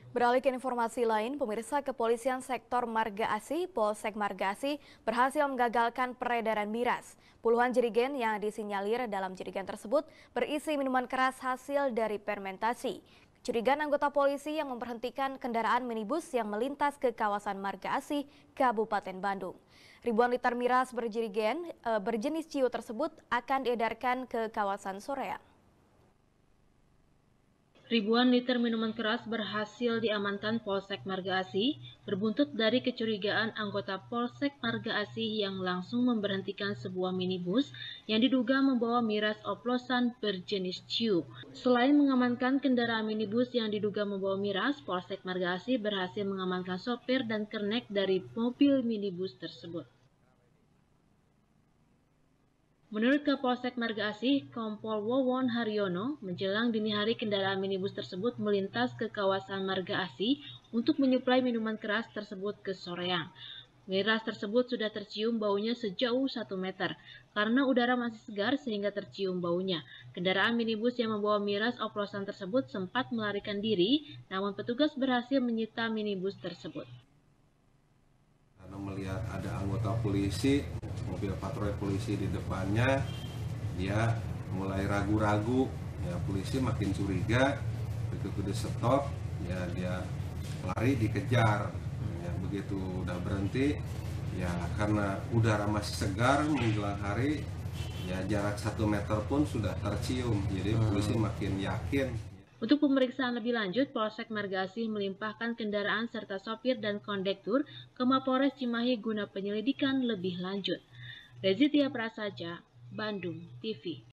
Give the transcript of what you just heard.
Beralih ke informasi lain, pemirsa Kepolisian Sektor Marga Asih, Polsek Marga Asih berhasil menggagalkan peredaran miras. Puluhan jerigen yang disinyalir dalam jerigen tersebut berisi minuman keras hasil dari fermentasi. Kecurigaan anggota polisi yang memberhentikan kendaraan minibus yang melintas ke kawasan Marga Asih, Kabupaten Bandung. Ribuan liter miras berjenis ciu tersebut akan diedarkan ke kawasan Soreang. Ribuan liter minuman keras berhasil diamankan Polsek Marga Asih berbuntut dari kecurigaan anggota Polsek Marga Asih yang langsung memberhentikan sebuah minibus yang diduga membawa miras oplosan berjenis ciu. Selain mengamankan kendaraan minibus yang diduga membawa miras, Polsek Marga Asih berhasil mengamankan sopir dan kernet dari mobil minibus tersebut. Menurut Kapolsek Marga Asih, Kompol Wowon Haryono, menjelang dini hari kendaraan minibus tersebut melintas ke kawasan Marga Asih untuk menyuplai minuman keras tersebut ke Soreang. Miras tersebut sudah tercium baunya sejauh 1 meter. Karena udara masih segar sehingga tercium baunya. Kendaraan minibus yang membawa miras oplosan tersebut sempat melarikan diri, namun petugas berhasil menyita minibus tersebut. Karena melihat ada anggota polisi, mobil patroli polisi di depannya, dia mulai ragu-ragu. Ya, polisi makin curiga, begitu di stop, ya dia lari dikejar. Ya, begitu udah berhenti, ya karena udara masih segar menjelang hari, ya jarak 1 meter pun sudah tercium. Jadi polisi makin yakin. Untuk pemeriksaan lebih lanjut, Polsek Marga Asih melimpahkan kendaraan serta sopir dan kondektur ke Mapolres Cimahi guna penyelidikan lebih lanjut. Rezitia Prasaja, Bandung TV.